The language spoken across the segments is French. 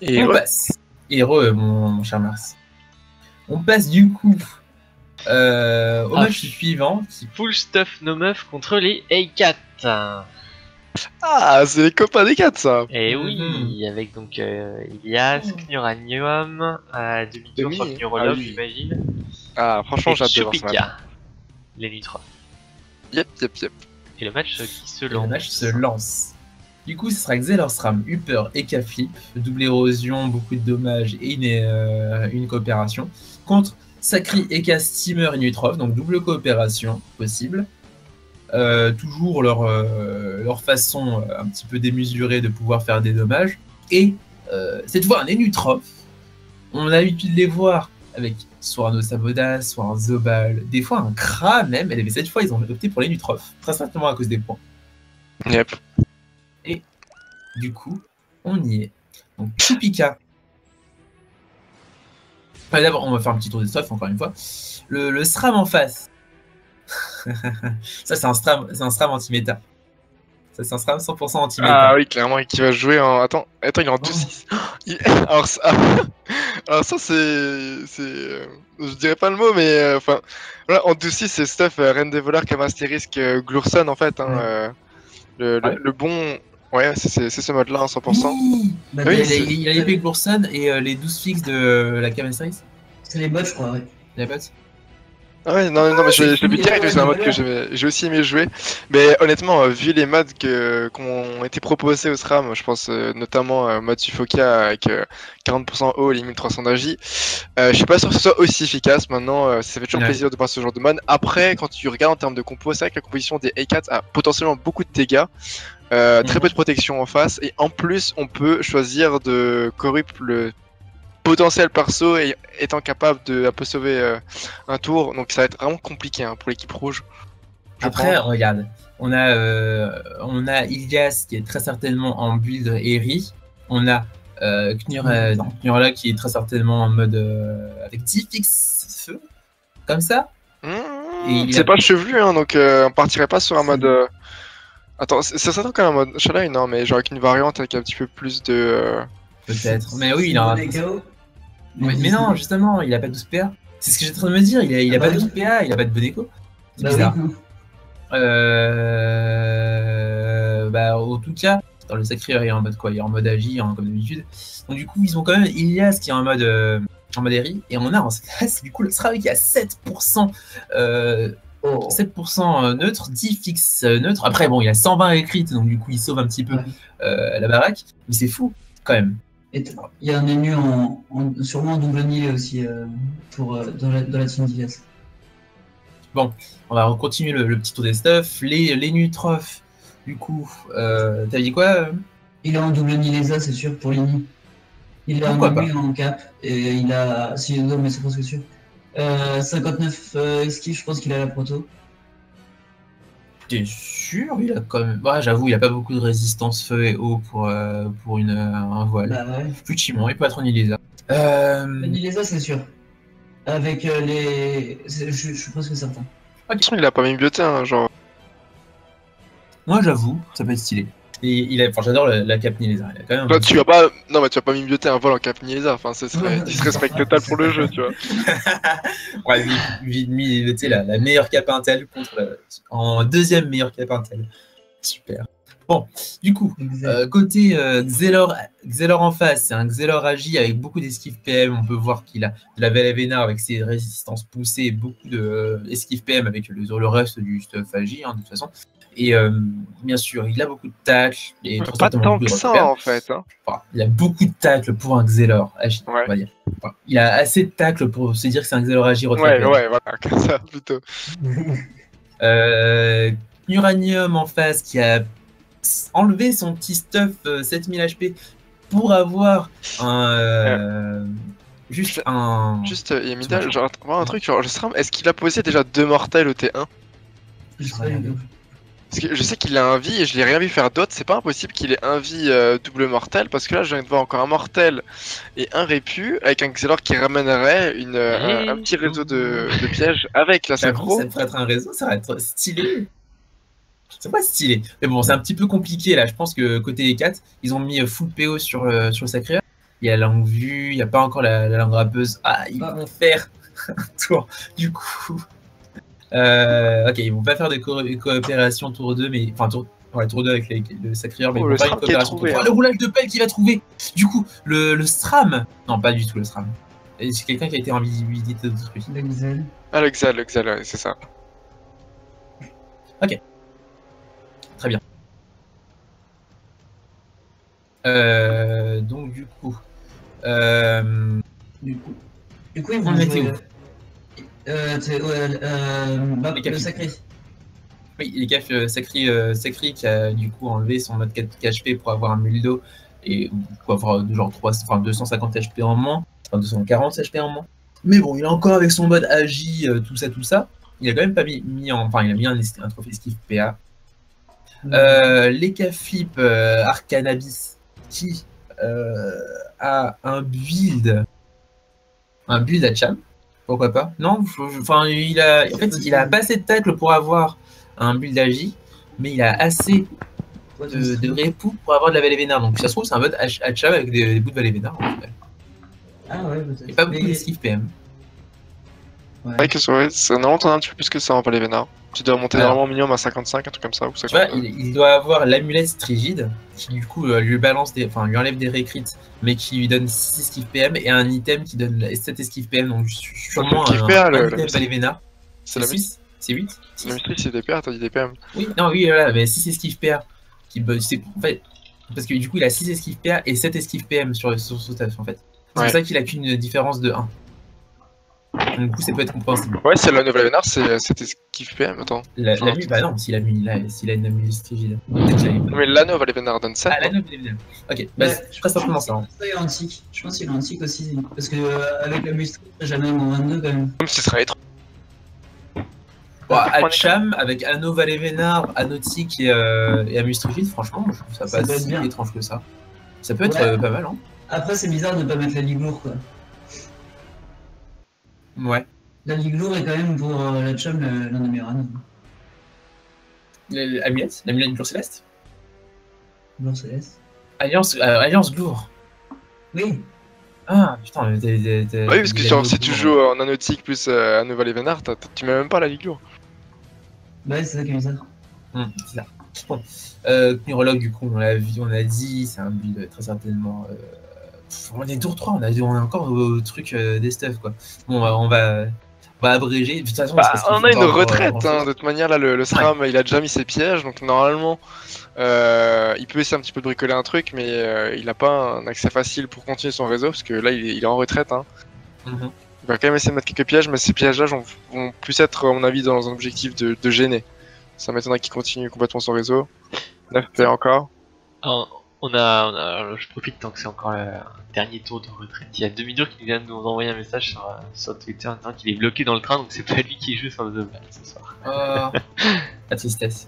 Et On passe. Mon cher Mars. On passe du coup au match suivant. Full Stuff No Meuf contre les A4. Ah, c'est les copains des 4 ça. Et oui, avec donc Ilias, Knuranium, demi-tour sur Demi. Knurologue, Ah oui. j'imagine. Ah, franchement, Et j'ai hâte de voir ce match. Chupika, les Nutra. Yep. Et le match qui se Et lance. le match se lance. Du coup, ce sera Xelorstram, Upper et K-Flip. Double érosion, beaucoup de dommages et une coopération. Contre Sacri, Eka, Steamer et Nutrov, donc double coopération possible. Toujours leur façon un petit peu démesurée de pouvoir faire des dommages. Et cette fois, un Enutrov. On a l'habitude de les voir avec soit un Osaboda, soit un Zobal, des fois un Kra même. Et cette fois, ils ont opté pour l'Enutrov, très certainement à cause des points. Yep. Et du coup, on y est. Donc, Chupika. Enfin, d'abord, on va faire un petit tour des stuff, encore une fois. Le SRAM en face. Ça, c'est un SRAM anti-méta. Ça, c'est un SRAM 100% anti-méta. Ah oui, clairement, qui va jouer en. Attends, il est en 2-6. Alors ça, alors ça c'est. Je dirais pas le mot, mais enfin. Voilà, en 2-6, c'est stuff Reine des voleurs, Kamasterisk, Glurson en fait. Hein, le bon. Ouais, c'est ce mode-là, hein, 100%. Oui, Bah, Oui, il a l'épée Glurson et les 12 fixes de la Kamasterisk. c'est les bots, je crois, ouais. Les bots. Ah ouais, non, mais je fou, l'ai direct, ouais, c'est un ouais, mode que j'ai aussi aimé jouer. Mais honnêtement, vu les modes qu'on été proposés au SRAM, je pense notamment mode Sufoka avec 40% haut et limite 300 d'agi, je suis pas sûr que ce soit aussi efficace. Maintenant, ça fait toujours plaisir de voir ce genre de mode. Après, quand tu regardes en termes de compo, c'est vrai que la composition des A4 a potentiellement beaucoup de dégâts, très peu de protection en face, et en plus, on peut choisir de corrupt le potentiel perso et étant capable de un peu sauver un tour, donc ça va être vraiment compliqué hein, pour l'équipe rouge. Après, regarde, on a Ilias qui est très certainement en build Eri, on a Knurla qui est très certainement en mode avec 10 fixes feu, comme ça. C'est pas chevelu, hein, donc on partirait pas sur un mode. Attends, ça s'attend quand même un mode Shalai, non, mais genre avec une variante avec un petit peu plus de. Peut-être, mais oui, il a un. KO. Mais non, justement, il a pas 12 PA. C'est ce que j'étais en train de me dire, il a pas 12 PA, il a pas de bon écho. C'est bizarre. Bah, en tout cas, dans le sacré, il est en mode quoi? Il est en mode agi, hein, comme d'habitude. Donc, du coup, ils ont quand même Ilias qui est en mode Eri, et on a en face, du coup, le Stravik qui a 7%. 7% neutre, 10 fixe neutre. Après, bon, il a 120 écrites, donc du coup, il sauve un petit peu la baraque. Mais c'est fou, quand même. Et il y a un ému sûrement en double nil aussi dans la team d'Ilias. Bon, on va continuer le petit tour des stuff. Les Nutrof, du coup, t'as dit quoi Il est en double Nilesa, c'est sûr, pour l'Ini. Il est en ému en cap, et il a. Si, non, mais c'est presque sûr. 59 esquives, je pense qu'il a la proto. T'es sûr? Il a quand même. Bah, j'avoue, il a pas beaucoup de résistance feu et eau pour un voile. Bah ouais. Effectivement, il peut être en Nilesa. Nilesa, c'est sûr. Avec les. Je suis presque certain. Ah, il a pas même bioté, hein, genre. Moi, j'avoue, ça peut être stylé. Et enfin, j'adore la cap Nilesa. Il a quand même. Toi, tu vas pas. Non, mais tu vas pas mimioter un vol en cap Nilesa. Enfin, ce serait disrespect total pour le jeu, tu vois. Ouais, tu sais, la meilleure cap Intel contre en deuxième meilleure cap Intel. Super. Bon, du coup, côté Xelor en face, c'est un Xelor agi avec beaucoup d'esquive PM. On peut voir qu'il a de la Velavena avec ses résistances poussées et beaucoup d'esquive PM avec le reste du stuff agi, hein, de toute façon. Et bien sûr, il a beaucoup de tacles. Et pas tant que ça, en fait. Hein. Enfin, il a beaucoup de tacles pour un Xelor agi, ouais. on va dire. Enfin, il a assez de tacles pour se dire que c'est un Xelor agi retraité. Ouais, voilà, comme ça, plutôt. Uranium en face qui a enlevé son petit stuff 7000 HP pour avoir un juste Yamida, genre un truc genre est-ce qu'il a posé déjà 2 mortels au T1? Parce que je sais qu'il a un vie et je l'ai rien vu faire d'autre, c'est pas impossible qu'il ait un vie double mortel, parce que là je viens de voir encore un mortel et un répu avec un Xelor qui ramènerait un petit réseau de pièges avec la synchro. Ça pourrait être un réseau, ça va être stylé. C'est pas stylé. Mais bon, c'est un petit peu compliqué là. Je pense que côté E4, ils ont mis full PO sur le sacré. il y a la longue vue, il n'y a pas encore la langue râpeuse. Ah, ils vont faire un tour, du coup. Ok, ils vont pas faire de coopération tour 2, mais. Enfin, tour 2 avec le sacrieur, mais ils vont faire une coopération tour 3. Le roulage de pelle qu'il va trouver. Du coup, le SRAM. Non, pas du tout le SRAM. C'est quelqu'un qui a été en visibilité d'autrui. L'Exel. Ah, l'Exel, ouais, c'est ça. Ok. Très bien. Donc, du coup, ils vont on était où? Le sacré. Oui, les gars, Sacri qui a du coup enlevé son mode 4 HP pour avoir un muldo et pour avoir genre 250 HP en moins, enfin 240 HP en moins. Mais bon, il est encore avec son mode Agi, tout ça. Il a quand même pas mis en. Enfin, il a mis un trophée esquive PA. Les K-Flip Arcanabis qui a un build à Cham. Pourquoi pas? Non, enfin, il a pas assez de tacle pour avoir un build Agi, mais il a assez de répoux pour avoir de la Vallée Vénard. Donc ça se trouve, c'est un mode Cham avec des bouts de Vallée Vénard. En fait. Ah ouais, peut-être. Et pas beaucoup d'esquive PM. Ouais, que ça normalement t'en as un petit peu plus que ça en Vallée Vénard. Tu dois monter normalement minimum à 55, un truc comme ça. Ou 50. Tu vois, il doit avoir l'amulette Strigide qui du coup lui enlève des récrits, mais qui lui donne 6 esquive PM et un item qui donne 7 esquive PM. Donc sûrement un item Vallée Vénard. C'est la 6? C'est 8? C'est la mystery, c'est des PA, t'as dit des PM. Oui, voilà, mais 6 esquive PA. En fait, parce que du coup il a 6 esquive PA et 7 esquive PM sur ce taf en fait. C'est pour ça qu'il a qu'une différence de 1. Donc, du coup, ça peut être compréhensible. Ouais, c'est la nouvelle Vénard, c'est esquive PM, attends. Bah non, s'il a une amulette Strigide. Mais l'anneau Vallée Vénard donne 7. Ah, l'anneau Vallée Vénard. Ok, bah c'est très simplement ça. Je pense qu'il est antique aussi. Parce que avec la Mustri, jamais en 22 quand même. Comme ce serait étrange. Bon, Hatcham avec Anneau Vallée Vénard, Anotique et Amustrigide, franchement, je trouve ça pas si étrange que ça. Ça peut être pas mal, hein. Après, c'est bizarre de pas mettre la Ligue lourde, quoi. Ouais. La Ligue lourde est quand même pour la Chum l'un des meilleurs anneaux. L'amulette du Glour Céleste Glour Céleste. Alliance Glour. Oui. Ah putain, oui, parce que si tu joues en Anotique plus Anneau Vallée Vénard, tu mets même pas la Ligue lourde. Bah ouais, c'est ça qui est bizarre. C'est ça. Bon. Knurologue, du coup, on l'a dit, c'est un build très certainement. On est tour 3, on est encore au truc des stuff, quoi. Bon, on va abréger. De toute façon, on a une retraite, de toute manière, là, le SRAM, il a déjà mis ses pièges, donc normalement, il peut essayer un petit peu de bricoler un truc, mais il n'a pas un accès facile pour continuer son réseau, parce que là, il est en retraite. Il va quand même essayer de mettre quelques pièges, mais ces pièges-là vont plus être, à mon avis, dans un objectif de gêner. Ça m'étonnerait qu'il continue complètement son réseau. 9 PA encore. Je profite tant que c'est encore le dernier tour de retraite. Il y a Demi-Dur qui vient de nous envoyer un message sur Twitter en disant qu'il est bloqué dans le train, donc c'est pas lui qui joue sur le The Ball ce soir. La tristesse.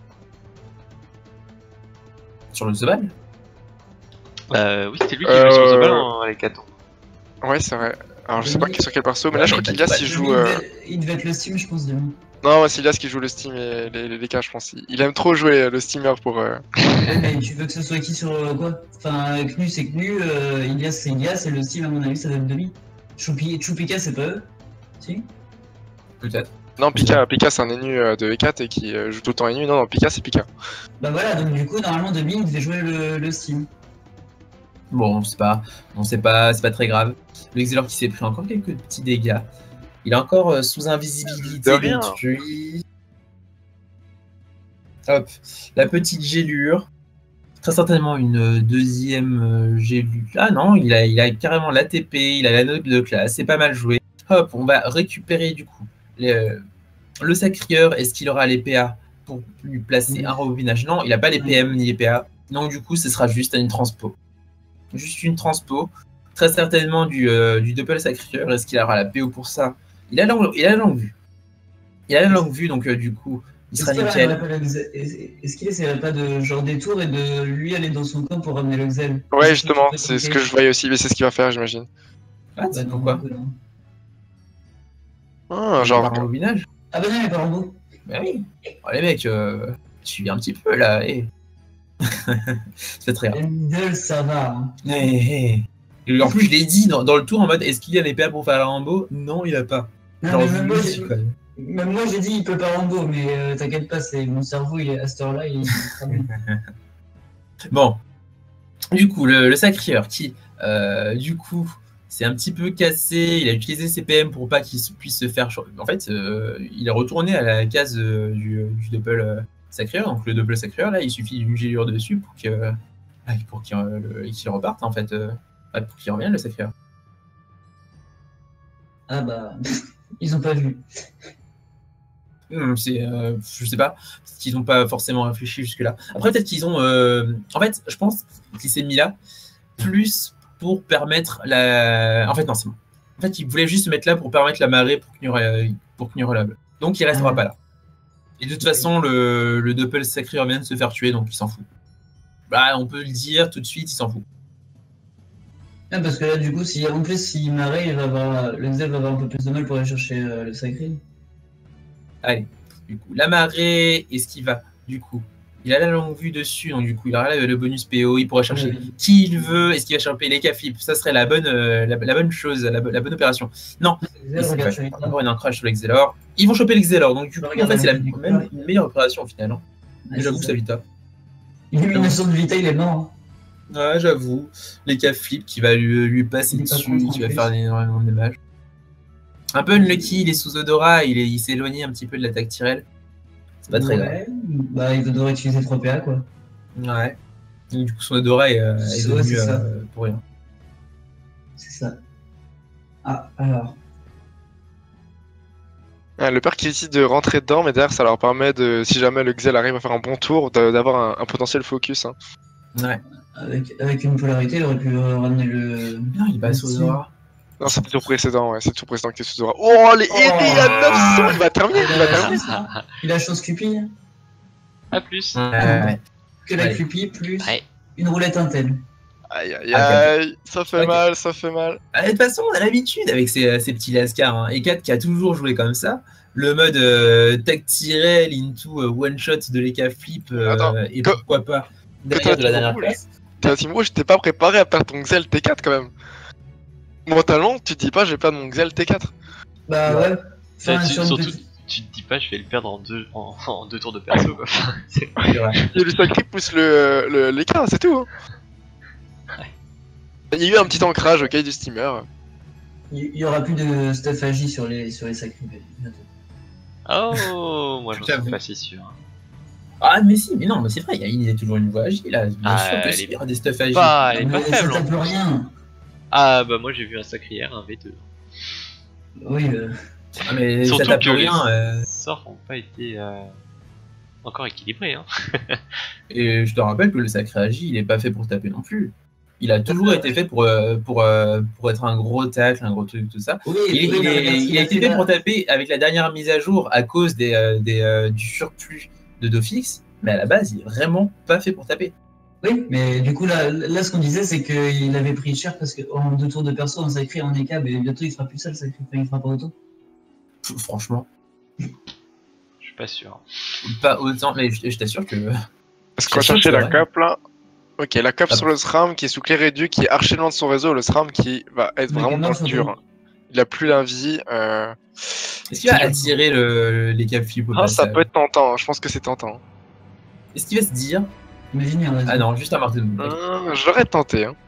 Sur le The Ball oui, c'était lui qui jouait sur The Ball en Hécatombe. Ouais, c'est vrai. Alors je sais pas sur quel perso, mais là je crois qu'Ilias il joue. Il devait être le Steam, je pense, demain. Non, c'est Ilias qui joue le Steam et les cas, je pense. Il aime trop jouer le Steamer pour. Mais tu veux que ce soit qui sur quoi? Enfin, Knu c'est Knu, Ilias c'est Ilias, et le Steam, à mon avis, ça doit être demi. Choupika, c'est pas eux? Si? Peut-être. Non, Pika c'est un énu de E4 et qui joue tout le temps énu. Non, Pika c'est Pika. Bah voilà, donc du coup, normalement, demi, il devait jouer le Steam. Bon, c'est pas très grave. Le Xelor qui s'est pris encore quelques petits dégâts. Il est encore sous invisibilité détruit. Hop, la petite gélure. Très certainement une deuxième gélure. Ah non, il a carrément l'ATP, il a la note de classe, c'est pas mal joué. Hop, on va récupérer du coup le sacrieur. Est-ce qu'il aura les PA pour lui placer un rebobinage? Non, il a pas les PM ni les PA. Donc du coup, ce sera juste une transpo. Juste une transpo. Très certainement du double sacrieur. Est-ce qu'il aura la PO pour ça? Il a la longue vue. Il a la longue vue, donc du coup, il sera nickel. Est-ce qu'il essaierait pas de genre détour et de lui aller dans son camp pour ramener le Xel? Ouais, justement, c'est ce que je voyais aussi, mais c'est ce qu'il va faire, j'imagine. Ah, c'est pourquoi? Genre. Un rebobinage? Ah bah non, il est pas en beau. Bah oui. Oh, les mecs, suivez un petit peu là. C'est très rare. Middle, ça va. Et Et en plus, je l'ai dit dans le tour en mode est-ce qu'il y a les PA pour faire la Rambo? Non, il a pas. Non, Genre, mais je même vous moi, le dis, quoi. même moi, j'ai dit il peut pas Rambo, mais t'inquiète pas, c'est mon cerveau, il est à cette heure-là, il est très bien. Bon, du coup, le sacrieur qui, du coup, c'est un petit peu cassé. Il a utilisé ses PM pour pas qu'il puisse se faire. En fait, il est retourné à la case du double sacrieur. Donc, le double sacrieur, là, il suffit d'une gélure dessus pour qu'il reparte, en fait. Pour qu'il revienne, le sacrieur. Ah bah, ils ont pas vu. Je sais pas, parce qu'ils n'ont pas forcément réfléchi jusque-là. Après, peut-être qu'ils ont. En fait, je pense qu'il s'est mis là plus pour permettre la. En fait, non, c'est bon. En fait, il voulait juste se mettre là pour permettre la marée pour Knurlable. Donc, il restera pas là. Et de toute façon, le Doppel sacré vient de se faire tuer, donc il s'en fout. Bah, on peut le dire tout de suite, il s'en fout. Ah, parce que là, du coup, en plus, s'il marée, le Xel va avoir un peu plus de mal pour aller chercher le sacré. Allez, du coup, la marée, est-ce qu'il va, du coup, il a la longue vue dessus, donc du coup, il aura le bonus PO, il pourra chercher qui il veut, est-ce qu'il va chercher les K-Flip, ça serait la bonne chose, la bonne opération. Non, il va avoir un crash sur l'Exelor, ils vont choper l'Exelor, donc du coup, en fait, c'est même une meilleure opération au final. Hein. J'avoue que ça Vita. Illumination de Vita, il est mort. Ouais, j'avoue, les K-Flip qui va lui passer dessus, qui va faire énormément de dommages. Un peu unlucky, il est sous odorat, il s'est éloigné un petit peu de l'attaque Tyrell. C'est pas très grave. Bah, il devrait utiliser 3 PA, quoi. Ouais. Donc, du coup, son odorat est devenu pour rien. C'est ça. Ah, alors. Le peur qui décide de rentrer dedans, mais derrière, ça leur permet de, si jamais le Xel arrive à faire un bon tour, d'avoir un potentiel focus. Hein. Ouais. Avec une polarité, il aurait pu ramener le. Non, il passe au odorat. Non, c'est le tour précédent, ouais, c'est le tour précédent qui est sous aura. Oh, les Eri à 900, il va terminer, Il a chance Cupid. A plus. Que la Cupid plus une roulette Intel. Aïe aïe aïe, ça fait mal, ça fait mal. De toute façon, on a l'habitude avec ces petits lascars. Hein. E4 qui a toujours joué comme ça. Le mode tag Tyrell into one shot de l'EK flip et pourquoi pas derrière de la dernière place. T'es un team rouge, t'es pas préparé à perdre ton Xel T4 quand même. Mentalement, tu te dis pas, je vais perdre mon Xel T4. Bah ouais. Surtout, tu te dis pas, je vais le perdre en deux tours de perso quoi. C'est vrai. Il y a le sacré pousse l'écart, c'est tout. Hein. Ouais. Il y a eu un petit ancrage, ok, du steamer. Il y aura plus de stuff agi sur les sacrés bientôt. Oh, moi j'en suis pas si sûr. Ah mais si, mais non, mais c'est vrai, il y a toujours une voie agi là. Bien sûr que il y aura des stuff agi. Elle est pas faible. Ça tape rien. Ah bah moi j'ai vu un sacrière, un V2. Oui. Ah mais surtout ça tape que rien. Les sorts n'ont pas été encore équilibrés. Hein. Et je te rappelle que le sacré agi, il est pas fait pour taper non plus. Il a toujours été fait pour être un gros tacle, un gros truc, tout ça. Oui, il a été fait pour taper avec la dernière mise à jour à cause du surplus de Dofix, mais à la base, il est vraiment pas fait pour taper. Oui, mais du coup, là ce qu'on disait, c'est qu'il avait pris cher parce qu'en 2 tours de perso, on sacré en EK, mais bientôt il fera plus ça le sacré, il fera pas autant. Franchement. Je suis pas sûr. Pas autant, mais je t'assure que. Parce qu'on va chercher la cape là. Ok, la cape sur le SRAM qui est sous clé réduite, qui est archi loin de son réseau, le SRAM qui va être vraiment dans le dur. Il a plus la vie. Est-ce qu'il va attirer les cap flip au ça peut être tentant, je pense que c'est tentant. Est-ce qu'il va se dire imagine, ah non, juste un marteau. J'aurais tenté. Hein.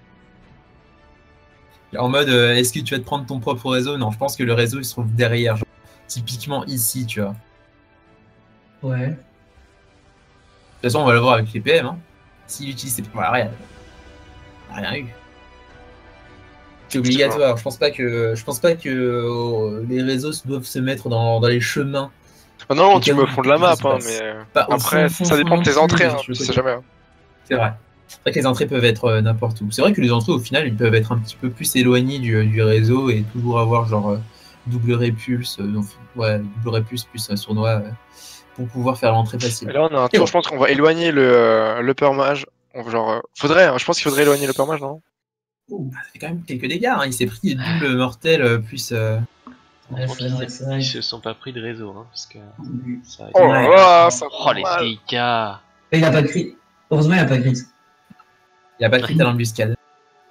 En mode, est-ce que tu vas te prendre ton propre réseau? Non, je pense que le réseau il se trouve derrière. Genre, typiquement ici, tu vois. Ouais. De toute façon, on va le voir avec les PM. Hein. S'il utilise ses... Voilà, rien. Rien eu. C'est obligatoire. Je pense pas que les réseaux doivent se mettre dans les chemins. Ah non, tu me fond de la map, hein, mais après, ça dépend de tes entrées, hein, tu sais jamais. Hein. C'est vrai. C'est vrai que les entrées peuvent être n'importe où. C'est vrai que les entrées, au final, ils peuvent être un petit peu plus éloignées du réseau et toujours avoir genre double répulse, double répulse plus sournois pour pouvoir faire l'entrée facile. Et là, on a un tour, je pense qu'on va éloigner le Permage. Je pense qu'il faudrait éloigner le Permage, non? Ça fait quand même quelques dégâts. Hein. Il s'est pris double mortel plus. Ils se sont pas pris de réseau, hein, parce que ça les dégâts. Et il a pas de crit. Heureusement, il a pas de crit. Il a pas de crit à l'embuscade.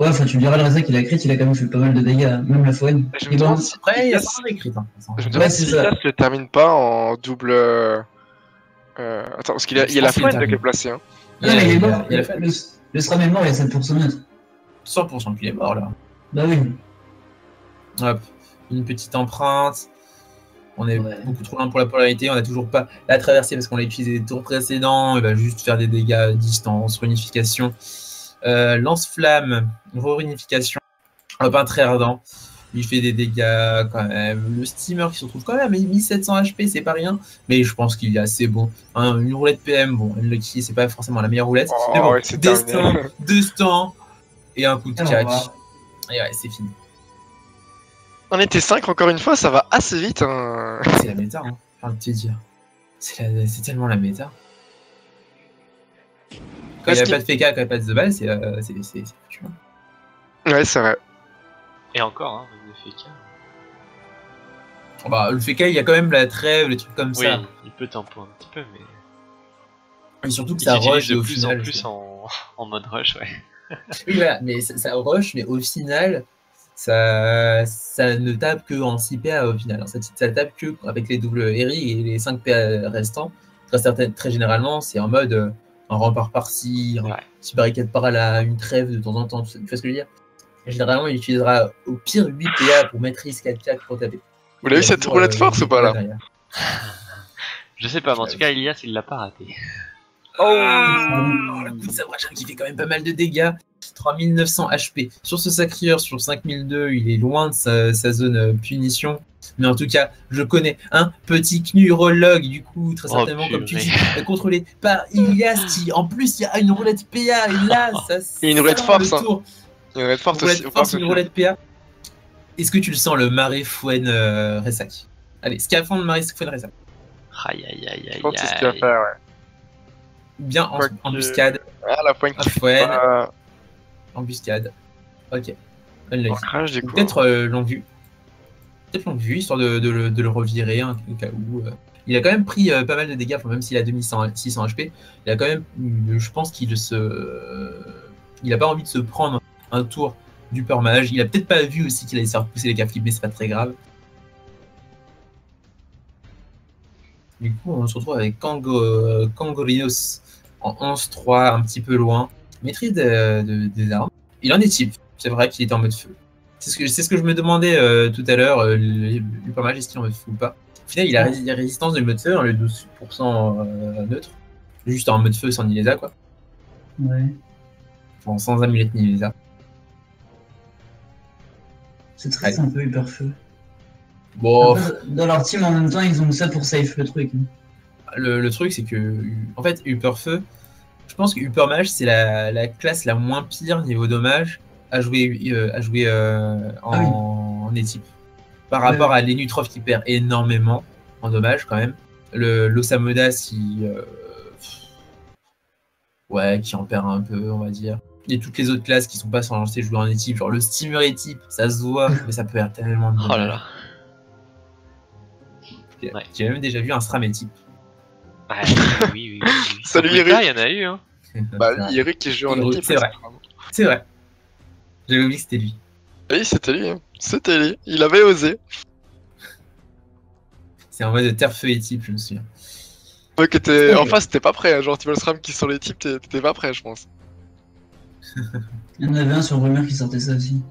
Ouais, enfin, tu me diras, le Reza qu'il a crit, il a quand même fait pas mal de dégâts, même la Foen. Je me demande si Après, il y a Ilias- pas mal d'écrits. Hein. je me demande si c'est ça. Ilias le termine pas en double. Attends, parce qu'il y a Je la pense qu'il Foen le de qui est termine. placé. Hein. Non, mais il est y a- mort. il y a la fin. Le SRAM est mort, il y a 7% net. 100% qu'il est mort là. Bah oui. Hop, une petite empreinte. On est Ouais. beaucoup trop loin pour la polarité. On n'a toujours pas la traversée parce qu'on l'a utilisé les tours précédents. Il va juste faire des dégâts à distance, réunification. Lance-flamme, réunification. Hop, un très ardent. Il fait des dégâts quand même. Le steamer qui se retrouve quand même à 1700 HP, c'est pas rien. Mais je pense qu'il est assez bon. Hein, une roulette PM, bon, Unlucky, c'est pas forcément la meilleure roulette. Oh, mais bon, ouais, c'est destin, terminé. destin et un coup de Au catch. revoir. Et ouais, c'est fini. On était 5 encore une fois, ça va assez vite. Hein. C'est la méta, hein, j'ai envie de te dire. C'est tellement la méta. Quand il n'y a pas de FK, quand il n'y a pas de The Ball, c'est foutu. Hein. Ouais, c'est vrai. Et encore, hein, le FK. Bah, le FK, il y a quand même la trêve, les trucs comme Oui, ça. il peut tempo un petit peu, mais Et surtout que il ça s'utilise rush de au plus final. en plus en mode rush, ouais. Oui, voilà, mais ça rush, mais au final, ça ne tape que en 6 PA au final. Ça tape que avec les doubles Eri et les 5 PA restants. Très généralement, c'est en mode un rempart par-ci, un Ouais. petit barricade par là, une trêve de temps en temps. Tu vois ce que je veux dire? Généralement, il utilisera au pire 8 PA pour maîtrise 4-4 pour taper. Vous l'avez vu cette roulette force ou pas là? Je sais pas, mais en tout cas, Ilias, il l'a pas raté. Oh, le coup de sabre qui fait quand même pas mal de dégâts. 3900 HP. Sur ce sacrieur, sur 5002, il est loin de sa zone punition. Mais en tout cas, je connais un petit knurologue, du coup, très certainement, comme tu dis, contrôlé par Ilias, qui en plus, il y a une roulette PA, et là, ça Et une roulette sent force, le hein. tour. Une roulette forte Une roulette aussi. force, une roulette PA. Est-ce que tu le sens, le Marais Fouen Ressac? Allez, scaphandre Marais Fouen Ressac. Aïe aïe aïe aïe Je pense que c'est ce qu'il va aïe. faire, ouais. Bien embuscade. Ah, la pointe qui Fouen. pas... Embuscade. Ok. En Unlucky. crash, du coup. Peut-être longue vue. Peut-être longue vue, histoire de le revirer, hein, au cas où. Il a quand même pris pas mal de dégâts, même s'il a 2600 HP. Il a quand même, je pense qu'il il a pas envie de se prendre un tour du peur mage. Il a peut-être pas vu aussi qu'il allait se faire pousser les cap flips, mais c'est pas très grave. Du coup, on se retrouve avec Kangorinos en 11-3, un petit peu loin. Maîtrise des armes. Il en est type. C'est vrai qu'il était en mode feu. C'est ce que je me demandais tout à l'heure. Le peur mage, est-ce qu'il est en mode feu ou pas? Au final, il a résistance de mode feu, hein, le 12% neutre. Juste en mode feu sans Nilesa, quoi. Ouais. Bon, sans amulette Nilesa. C'est triste un peu hyper feu. Bon, Dans leur team en même temps, ils ont ça pour safe le truc. le truc, c'est que, en fait, Hyperfeu, je pense que Hypermage, c'est la classe la moins pire niveau dommage à jouer en équipe. Par rapport à l'Enutrov qui perd énormément en dommage quand même. L'Osamodas qui en perd un peu, on va dire. Et toutes les autres classes qui sont pas censées jouer en équipe, genre le Steamer équipe, ça se voit, mais ça perd tellement de dommages. Oh là là. Ouais. J'ai même déjà vu un SRAM équipe. Ouais, oui. Salut, Fukuta, Eric. il y en a eu, hein. Bah, lui, Eric qui joue en Eric, équipe. c'est vrai. C'est vrai. J'avais oublié que c'était lui. Oui, c'était lui. Hein. C'était lui. Il avait osé. C'est en mode terre feu et type, je me souviens. Ouais, que t'es... En face, t'es pas prêt. Hein. Genre, tu vois le SRAM qui sont les types, t'étais pas prêt, je pense. Il y en avait un sur Rumeur qui sortait ça aussi.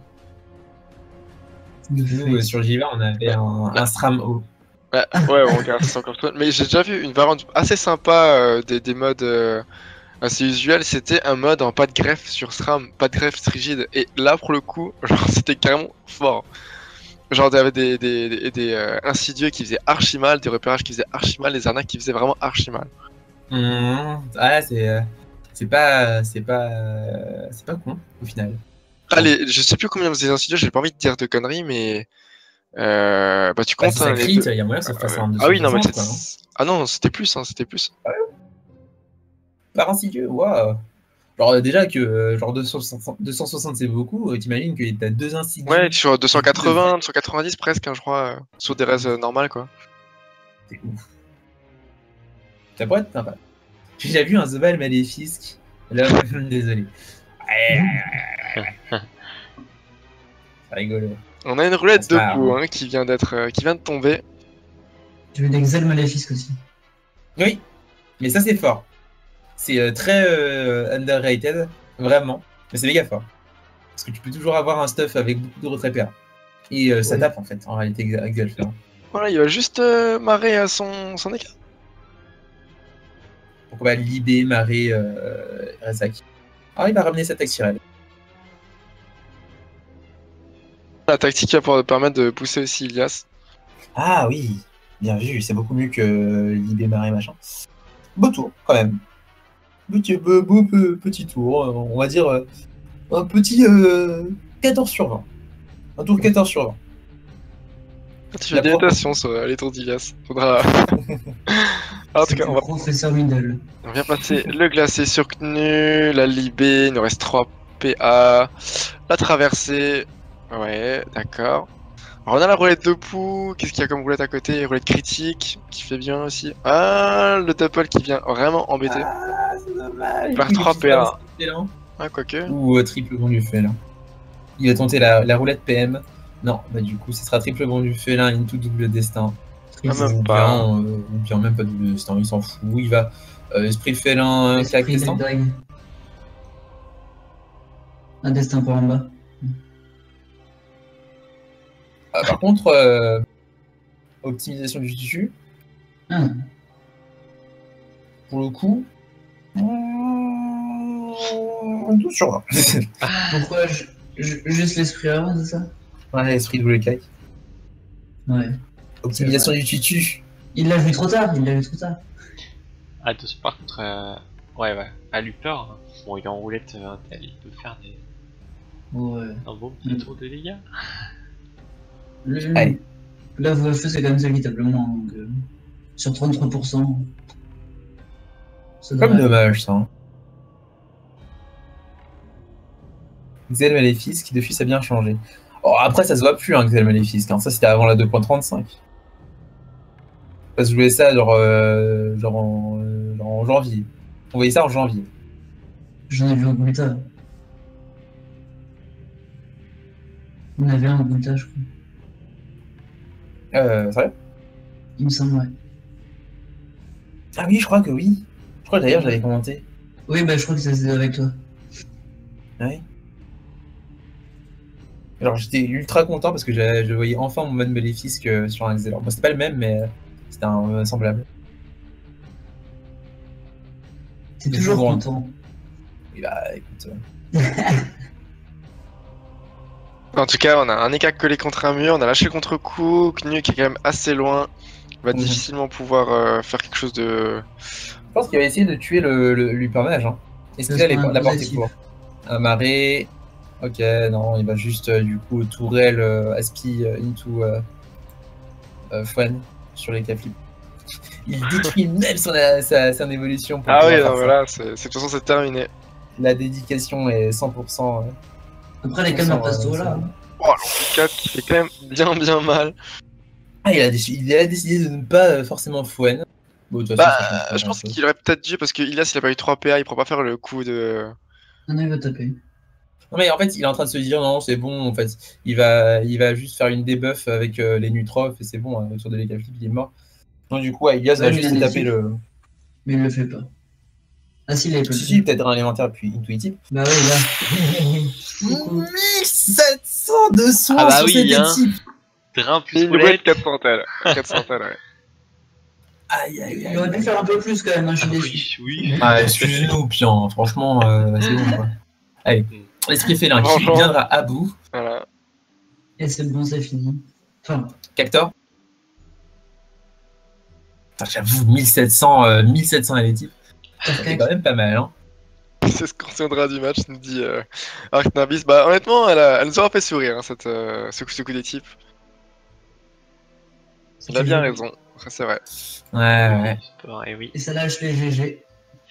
Nous, sur Jiva, on avait un SRAM haut. Ouais, on regarde ça encore toi. Mais j'ai déjà vu une variante assez sympa des modes assez usuels. C'était un mode en pas de greffe sur SRAM, pas de greffe rigide. Et là, pour le coup, genre, c'était carrément fort. Genre, il y avait des insidieux qui faisaient archi mal, des repérages qui faisaient archi mal, des arnaques qui faisaient vraiment archi mal. Ouais, c'est pas con au final. Allez, je sais plus combien faisait les insidieux, j'ai pas envie de dire de conneries, mais. Bah, tu comptes. Ça crit, il y a moyen que ça fasse un 260. Ah oui, non, mais quoi, non ah non, c'était plus, hein, c'était plus. Par insidieux, waouh. Genre, déjà que genre 260 c'est beaucoup, t'imagines que t'as deux insidieux. Ouais, sur 280, 290 presque, hein, je crois, sur des raises normales, quoi. C'est ouf. Ça pourrait être sympa. J'ai déjà vu un Zobal Maléfique. Là, désolé. Rigolo. On a une roulette Ça de sera- poux hein, qui vient de tomber. Tu veux d'Exel Maléfique aussi. Oui, mais ça c'est fort. C'est très underrated, vraiment. Mais c'est méga fort. Parce que tu peux toujours avoir un stuff avec beaucoup de retrait PA. Et ça Ouais. tape en fait, en réalité, Exalfer. Voilà, il va juste marrer à son écart. Donc on va Libé, Maré, Razak. Ah, il va ramener sa Taxirel. La tactique va pouvoir permettre de pousser aussi Ilias. Ah oui, bien vu, c'est beaucoup mieux que Libé, Maré, machin. Beau tour, quand même. Petit tour, on va dire un petit 14 sur 20. Un tour 14 sur 20. Tu fais de l'imitation sur les tours d'Ilias. Faudra. En tout cas, on va Professeur Middle. On vient passer le glacé sur Knu, la Libé, il nous reste 3 PA, la traversée, ouais, d'accord. Alors on a la roulette de poux, qu'est-ce qu'il y a comme roulette à côté? Roulette critique, qui fait bien aussi. Ah, le double qui vient vraiment embêter. Ah, c'est dommage. Faire 3 PA. Ah, quoique. Ou triple bon du félin. Il va tenter la roulette PM. Non, bah du coup, ce sera triple bon du félin into double destin. Ah, même Ou pas. bien même pas double destin, il s'en fout. Il va esprit félin, claque Esprit destin. Drag. Un destin pour en bas. Par contre, optimisation du tissu, Ah, pour le coup. 12 sur 20. pourquoi juste l'esprit avant, c'est ça? Ouais, esprit double claque. Ouais. Optimisation du tutu. Il l'a vu trop tard, il l'a vu trop tard. Attention, par contre, ouais, à Luper, bon, il est en roulette, il peut faire Ouais. un bon petit tour de dégâts. Allez. Là, vous feu, c'est quand même celle qui tape le moins. Donc, sur 33%. Ça Comme devrait- dommage, ça. Xel Maléfique qui depuis a bien changé. Oh, après, ça se voit plus, hein, Xel Maléfique. Hein. Ça, c'était avant la 2.35. Parce que je voulais ça genre en janvier. On voyait ça en janvier. J'en ai vu un Gulta. On avait un Gulta, je crois. Sérieux? Il me semble, ouais. Ah oui, je crois que oui. Je crois que d'ailleurs, j'avais commenté. Oui, bah, je crois que ça c'était avec toi. Ouais. Alors, j'étais ultra content parce que je voyais enfin mon mode Maléfique sur un Xel. Bon, c'était pas le même, mais c'était un semblable. T'es Mais toujours souvent. content. Et bah, écoute. En tout cas, on a un écart collé contre un mur, on a lâché contre coup, Knu qui est quand même assez loin. Il va Mhm. difficilement pouvoir faire quelque chose de. Je pense qu'il va essayer de tuer le Lupermage. Hein. Est-ce qu'il a la portée pour un marée? Ok, non, il va juste du coup tourelle Aspi into Fwen sur les flip. Il détruit même son évolution. Pour Ah oui, pouvoir faire non, ça. voilà, de toute façon c'est terminé. La dédication est 100%. Après, les caméras passent tout là. Oh, l'Ampli 4 qui fait quand même bien mal. Ah, il a décidé de ne pas forcément Fwen. Bon, de toute façon, ça change pas Je pense grand-chose. qu'il aurait peut-être dû parce que Ilias il a pas eu 3 PA, il pourra pas faire le coup de. Non, il va taper. Non mais en fait il est en train de se dire non c'est bon en fait il va juste faire une debuff avec les Nutrophes et c'est bon hein, autour de l'Ekaflip il est mort. Donc du coup Ilias va Ouais, juste il a taper des le. Mais il le fait pas. Ah si, il a pas le Si fait. peut-être un élémentaire puis intuitif. Bah oui, là. Coucou. 1700 de soins Ah bah sur oui, cet hein. type. Drain Et plus une roulette. roulette 400 tel. 400 tel, ouais. Aïe aïe Il aïe. aurait dû faire un peu plus quand même, hein, je Ah suis déçu. oui. Ah excusez-nous Pian, franchement c'est bon quoi. Allez, l'esprit félin qui Franchement. viendra à bout. Voilà. Et c'est bon, c'est fini. Enfin, Cactor. Putain, j'avoue 1700 les types. C'est quand même pas mal hein. C'est ce qu'on retiendra du match, nous dit Arc Narbis. Bah honnêtement, elle nous aura fait sourire, hein, ce coup des types. Il a bien raison, après, c'est vrai. Ouais. Sport, et oui. Et ça lâche les GG.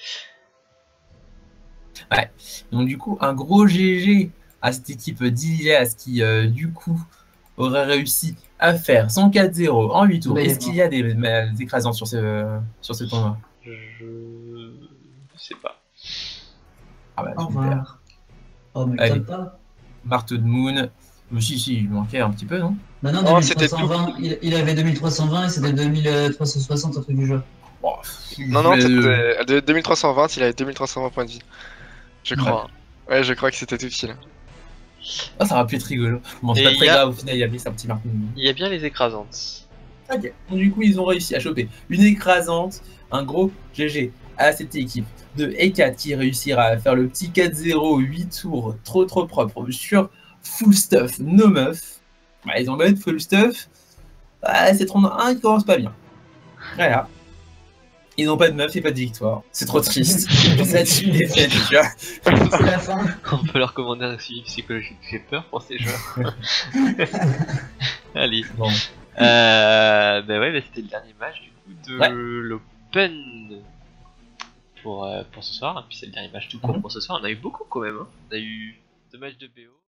Donc du coup, un gros GG à cette équipe d'Ilias qui, du coup, aurait réussi à faire son 4-0 en 8 tours. Mais Est-ce qu'il y a des écrasants sur ce tournoi? Je sais pas. Ah bah Au super. revoir. Oh, mais Allez. tape pas. Marteau de Moon, Mais si, il manquait un petit peu, non? Bah non, Oh, c'était 2320, il avait 2320 et c'était 2360, un truc du genre. Oh, Non, mais, c'était de 2320, il avait 2320 points de vie. Je Ouais. crois. Ouais, je crois que c'était tout pile. Ah, ça aurait pu être rigolo. Bon, c'est Et pas il très y a- grave, au final, il y avait un petit marquing. Il y a bien les écrasantes. Ok. Donc, du coup, ils ont réussi à choper une écrasante, un gros GG à cette équipe de E4 qui réussira à faire le petit 4-0, 8 tours, trop propre sur full stuff, no meuf. Bah, ils ont même full stuff. Bah, c'est round 1 qui commence pas bien. Voilà. Ils n'ont pas de meuf et pas de victoire. C'est trop triste. C'est une défaite, tu vois. C'est la fin. On peut leur commander un suivi psychologique. J'ai peur pour ces joueurs. Allez. Bon. Bah ouais, bah c'était le dernier match du coup de Ouais. l'Open pour ce soir. Et puis c'est le dernier match tout court Mhm. pour ce soir. On a eu beaucoup quand même. Hein. On a eu 2 matchs de BO.